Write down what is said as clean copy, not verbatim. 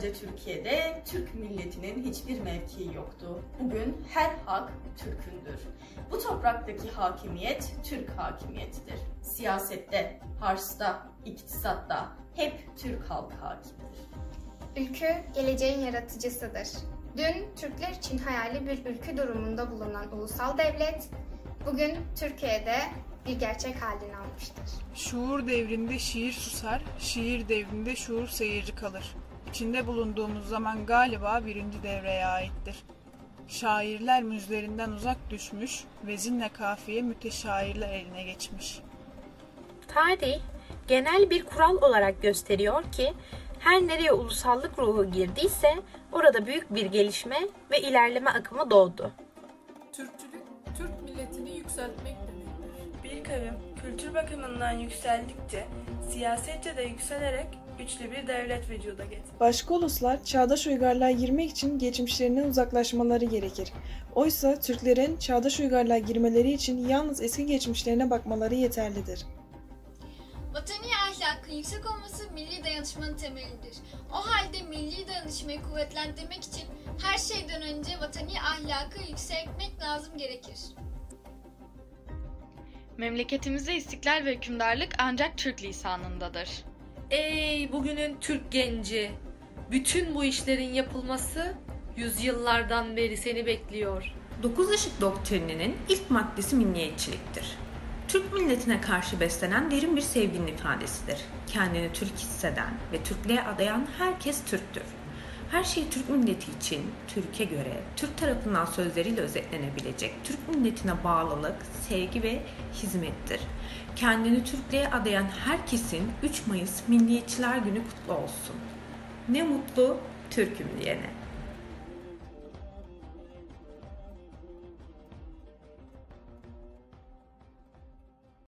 yüzyıllarca Türkiye'de Türk milletinin hiçbir mevkii yoktu. Bugün her hak Türk'ündür. Bu topraktaki hakimiyet Türk hakimiyetidir. Siyasette, harçta, iktisatta hep Türk halkı hakimdir. Ülkü, geleceğin yaratıcısıdır. Dün Türkler için hayali bir ülkü durumunda bulunan ulusal devlet, bugün Türkiye'de bir gerçek halini almıştır. Şuur devrinde şiir susar, şiir devrinde şuur seyirci kalır. İçinde bulunduğumuz zaman galiba birinci devreye aittir. Şairler müzlerinden uzak düşmüş, vezinle kafiye müteşairler eline geçmiş. Tarih, genel bir kural olarak gösteriyor ki, her nereye ulusallık ruhu girdiyse orada büyük bir gelişme ve ilerleme akımı doğdu. Türkçülük, Türk milletini yükseltmek demektir. Bir kavim kültür bakımından yükseldikçe siyasetçe de yükselerek güçlü bir devlet vücuda getirir. Başka uluslar çağdaş uygarlığa girmek için geçmişlerinden uzaklaşmaları gerekir. Oysa Türklerin çağdaş uygarlığa girmeleri için yalnız eski geçmişlerine bakmaları yeterlidir. Vatani ahlakın yüksek olması milli dayanışmanın temelidir. O halde milli dayanışmayı kuvvetlendirmek için her şeyden önce vatani ahlakı yükseltmek lazım gerekir. Memleketimizde istiklal ve hükümdarlık ancak Türk lisanındadır. Ey bugünün Türk genci! Bütün bu işlerin yapılması yüzyıllardan beri seni bekliyor. Dokuz Işık doktrininin ilk maddesi milliyetçiliktir. Türk milletine karşı beslenen derin bir sevginin ifadesidir. Kendini Türk hisseden ve Türklüğe adayan herkes Türktür. Her şey Türk milleti için, Türk'e göre, Türk tarafından sözleriyle özetlenebilecek Türk milletine bağlılık, sevgi ve hizmettir. Kendini Türklüğe adayan herkesin 3 Mayıs Milliyetçiler Günü kutlu olsun. Ne mutlu Türk'üm diyene.